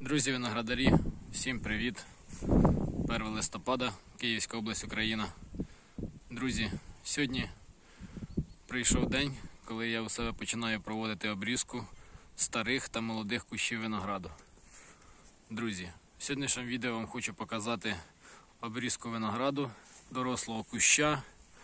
Друзі виноградарі, всім привіт! 1 листопада, Київська область, Україна. Друзі, сьогодні прийшов день, коли я у себе починаю проводити обрізку старих та молодих кущів винограду. Друзі, в сьогоднішньому відео вам хочу показати обрізку винограду, дорослого куща.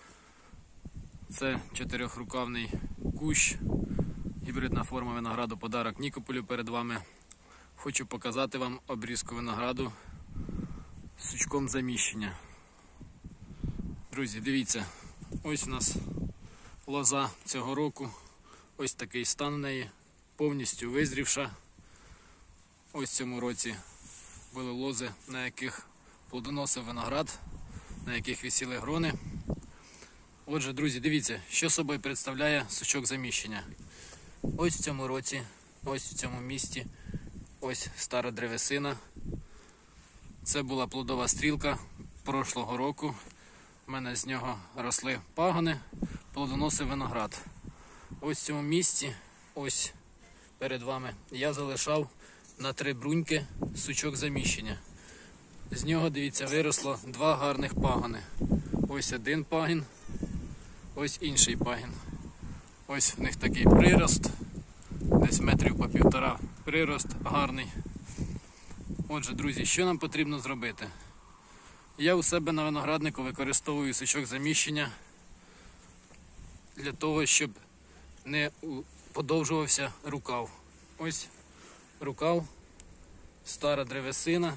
Це чотирьохрукавний кущ, гібридна форма винограду подарок Нікополю перед вами. Хочу показати вам обрізку винограду сучком заміщення. Друзі, дивіться, ось у нас лоза цього року, ось такий стан у неї, повністю визрівша. Ось в цьому році були лози, на яких плодоносив виноград, на яких висіли грони. Отже, друзі, дивіться, що собою представляє сучок заміщення. Ось в цьому році, ось в цьому місці, ось стара древесина. Це була плодова стрілка прошлого року. У мене з нього росли пагони, плодоносив виноград. Ось в цьому місці, ось перед вами, я залишав на 3 бруньки сучок заміщення. З нього, дивіться, виросло 2 гарних пагони. Ось один пагін, ось інший пагін. Ось в них такий прирост, десь метрів по 1,5 прирост гарний. Отже, друзі, що нам потрібно зробити? Я у себе на винограднику використовую сучок заміщення для того, щоб не подовжувався рукав. Ось рукав, стара древесина.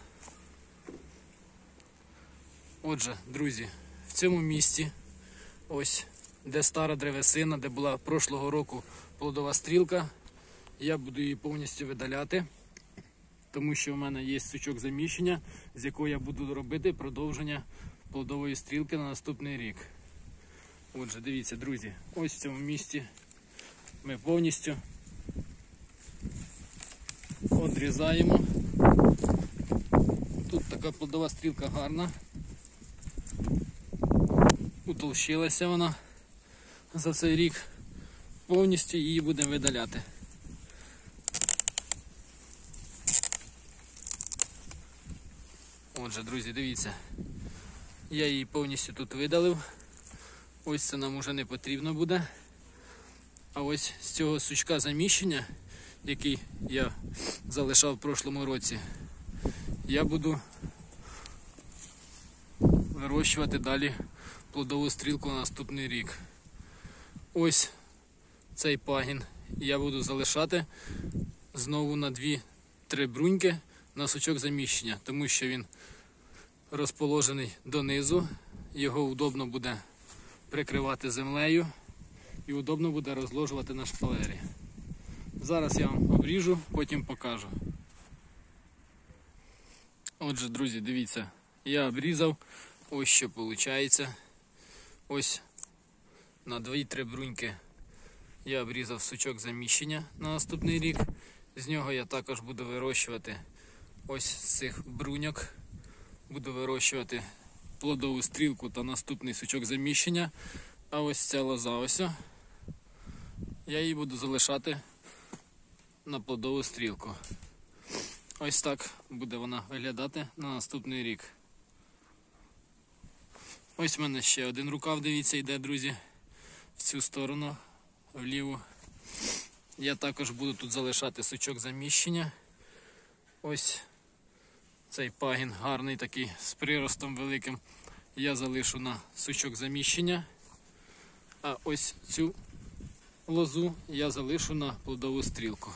Отже, друзі, в цьому місці, ось де стара древесина, де була прошлого року плодова стрілка, я буду її повністю видаляти, тому що в мене є сучок заміщення, з якого я буду робити продовження плодової стрілки на наступний рік. Отже, дивіться, друзі, ось в цьому місці ми повністю одрізаємо. Тут така плодова стрілка гарна, утолщилася вона за цей рік, повністю її будемо видаляти. Отже, друзі, дивіться, я її повністю тут видалив. Ось це нам уже не потрібно буде. А ось з цього сучка заміщення, який я залишав в прошлому році, я буду вирощувати далі плодову стрілку на наступний рік. Ось цей пагін я буду залишати знову на 2-3 бруньки на сучок заміщення, тому що він розположений донизу, його удобно буде прикривати землею і удобно буде розложувати на шпалері. Зараз я вам обріжу, потім покажу. Отже, друзі, дивіться, я обрізав, ось що виходить. Ось на 2-3 бруньки я обрізав сучок заміщення на наступний рік. З нього я також буду вирощувати, ось з цих бруньок, буду вирощувати плодову стрілку та наступний сучок заміщення. А ось ця лоза, ось, я її буду залишати на плодову стрілку. Ось так буде вона виглядати на наступний рік. Ось в мене ще один рукав, дивіться, йде, друзі, в цю сторону, вліву. Я також буду тут залишати сучок заміщення. Ось цей пагін гарний такий, з приростом великим, я залишу на сучок заміщення. А ось цю лозу я залишу на плодову стрілку.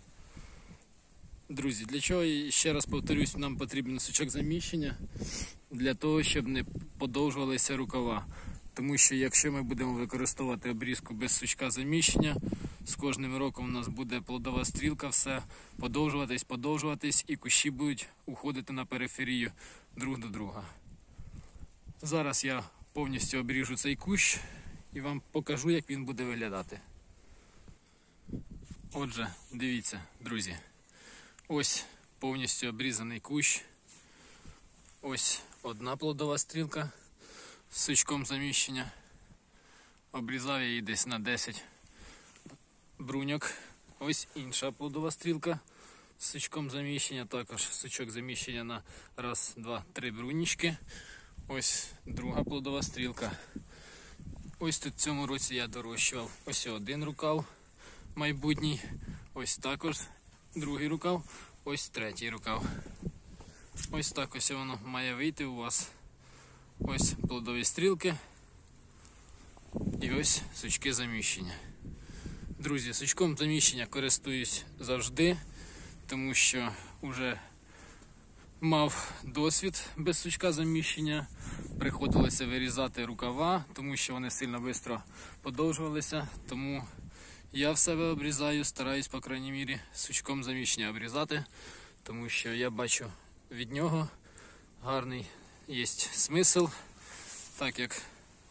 Друзі, для чого, ще раз повторюсь, нам потрібен сучок заміщення? Для того, щоб не подовжувалися рукава. Тому що якщо ми будемо використовувати обрізку без сучка заміщення, з кожним роком у нас буде плодова стрілка, все подовжуватись і кущі будуть уходити на периферію друг до друга. Зараз я повністю обріжу цей кущ і вам покажу, як він буде виглядати. Отже, дивіться, друзі, ось повністю обрізаний кущ. Ось одна плодова стрілка з сучком заміщення. Обрізав я її десь на 10 бруньок. Ось інша плодова стрілка сучком заміщення, також сучок заміщення на 1, 2, 3 брунічки. Ось друга плодова стрілка. Ось тут в цьому році я дорощував ось один рукав майбутній, ось також другий рукав, ось третій рукав. Ось так ось воно має вийти у вас. Ось плодові стрілки і ось сучки заміщення. Друзі, сучком заміщення користуюсь завжди, тому що вже мав досвід без сучка заміщення. Приходилося вирізати рукава, тому що вони сильно швидко подовжувалися. Тому я в себе обрізаю, стараюсь, по крайній мірі, сучком заміщення обрізати, тому що я бачу від нього гарний є смисл, так як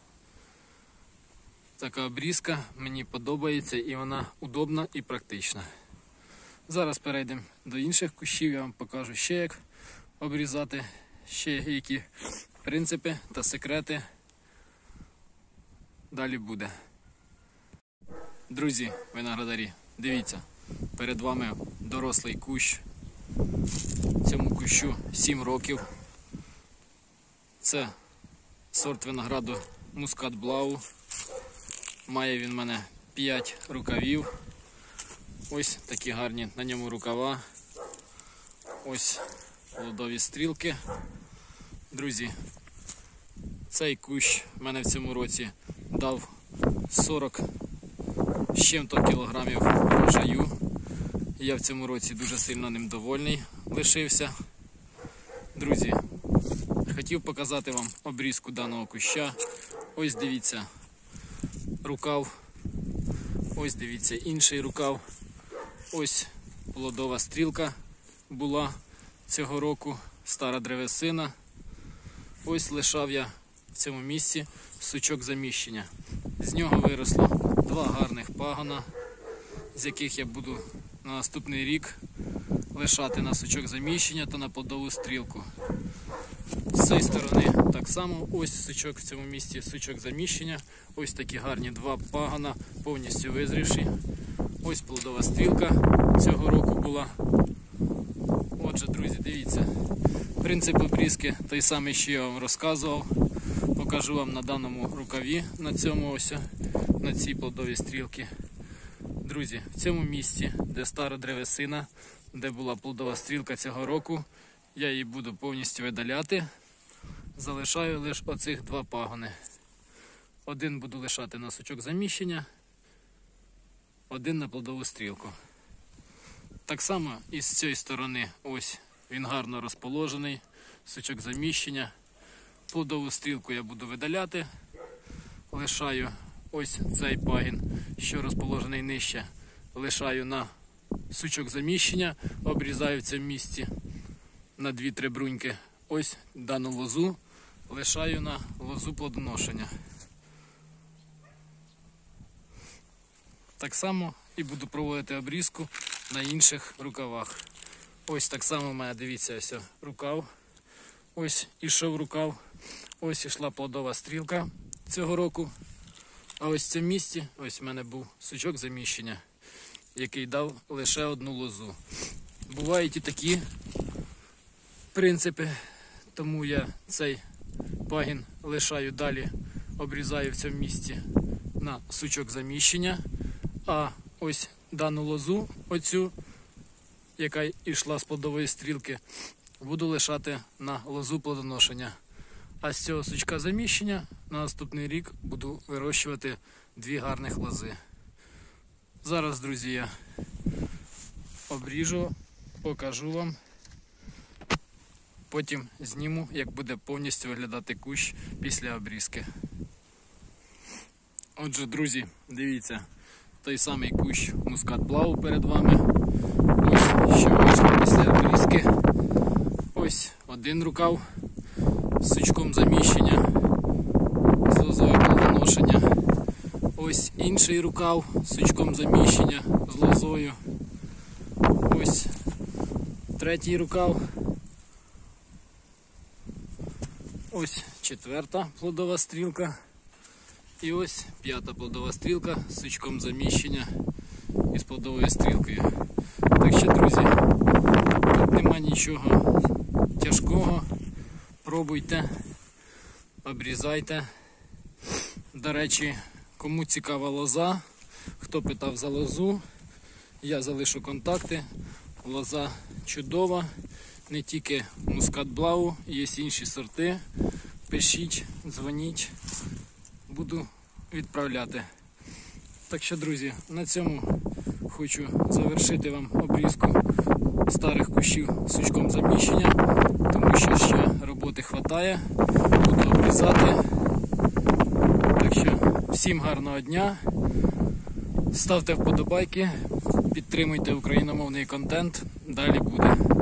така обрізка мені подобається і вона удобна і практична. Зараз перейдемо до інших кущів, я вам покажу ще як обрізати, ще які принципи та секрети далі буде. Друзі, виноградарі, дивіться, перед вами дорослий кущ. Цьому кущу 7 років. Це сорт винограду Мускат Блау. Має він в мене 5 рукавів. Ось такі гарні на ньому рукава. Ось плодові стрілки. Друзі, цей кущ в мене в цьому році дав 40 з чим-то кілограмів врожаю. Я в цьому році дуже сильно ним довольний лишився. Друзі, хотів показати вам обрізку даного куща. Ось дивіться рукав, ось дивіться інший рукав. Ось плодова стрілка була цього року, стара древесина. Ось лишав я в цьому місці сучок заміщення. З нього виросло 2 гарних пагона, з яких я буду на наступний рік лишати на сучок заміщення та на плодову стрілку. З цієї сторони так само, ось сучок в цьому місці, сучок заміщення. Ось такі гарні 2 пагона, повністю визрівші. Ось плодова стрілка цього року була. Отже, друзі, дивіться, принцип обрізки той самий, що я вам розказував. Покажу вам на даному рукаві, на цьому ось, на цій плодовій стрілці. Друзі, в цьому місці, де стара древесина, де була плодова стрілка цього року, я її буду повністю видаляти. Залишаю лише оцих 2 пагони. Один буду лишати на сучок заміщення, один на плодову стрілку. Так само і з цієї сторони, ось він гарно розположений, сучок заміщення. Плодову стрілку я буду видаляти. Лишаю ось цей пагін, що розположений нижче, лишаю на сучок заміщення, обрізаю в цьому місці на 2-3 бруньки. Ось дану лозу лишаю на лозу плодоношення. Так само і буду проводити обрізку на інших рукавах. Ось так само в мене, дивіться, ось рукав. Ось ішов рукав. Ось ішла плодова стрілка цього року. А ось в цьому місці, ось в мене був сучок заміщення, який дав лише 1 лозу. Бувають і такі принципи, тому я цей пагін лишаю далі, обрізаю в цьому місці на сучок заміщення. А ось дану лозу, оцю, яка йшла з плодової стрілки, буду лишати на лозу плодоношення. А з цього сучка заміщення на наступний рік буду вирощувати 2 гарних лози. Зараз, друзі, я обріжу, покажу вам. Потім зніму, як буде повністю виглядати кущ після обрізки. Отже, друзі, дивіться, той самий кущ Мускат Блау перед вами. Ось, що вийшло після обрізки. Ось один рукав з сучком заміщення, з лозою плодоношення. Ось інший рукав з сучком заміщення, з лозою. Ось третій рукав. Ось 4-та плодова стрілка. І ось 5-та плодова стрілка з сучком заміщення і з плодовою стрілкою. Так що, друзі, Нема нічого тяжкого. Пробуйте, обрізайте. До речі, кому цікава лоза, хто питав за лозу, я залишу контакти. Лоза чудова, не тільки Мускат Блау, є інші сорти. Пишіть, дзвоніть, буду відправляти. Так що, друзі, на цьому хочу завершити вам обрізку старих кущів сучком заміщення, тому що ще роботи хватає, буду обрізати. Так що всім гарного дня, ставте вподобайки, підтримуйте україномовний контент, далі буде.